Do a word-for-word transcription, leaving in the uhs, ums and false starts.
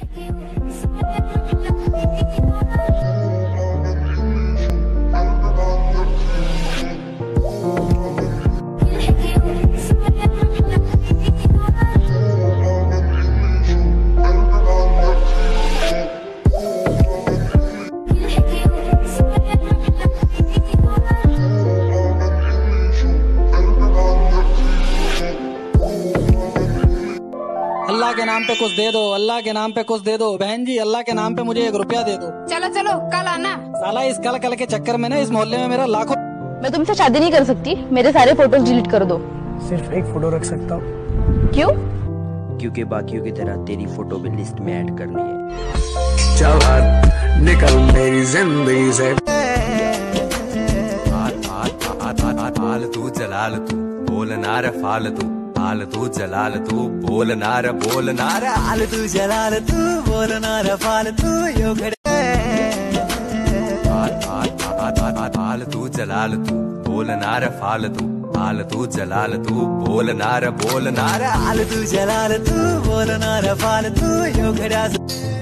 अल्लाह के नाम पे कुछ दे दो, अल्लाह के नाम पे कुछ दे दो बहन जी, अल्लाह के नाम पे मुझे एक रुपया दे दो। चलो चलो कल आना। साला इस कल कल के चक्कर में ना इस मोहल्ले में मेरा लाखों। मैं तुमसे शादी नहीं कर सकती, मेरे सारे फोटोज डिलीट कर दो। सिर्फ एक फोटो रख सकता हूँ। क्यों? क्योंकि बाकियों की तरह तेरी फोटो भी लिस्ट में ऐड करनी है। चल निकल मेरी जिंदगी से। फालतू जलाल तू बोलना रे फालतू, फालतू जलाल तू बोलना रे बोलना रे फालतू जलाल तू बोलना रे फालतू यो घड़े। फालतू जलाल तू बोलना रे फालतू, फालतू जलाल तू बोलना रे बोलना रे फालतू जलाल तू बोलना रे फालतू यो घड़ा।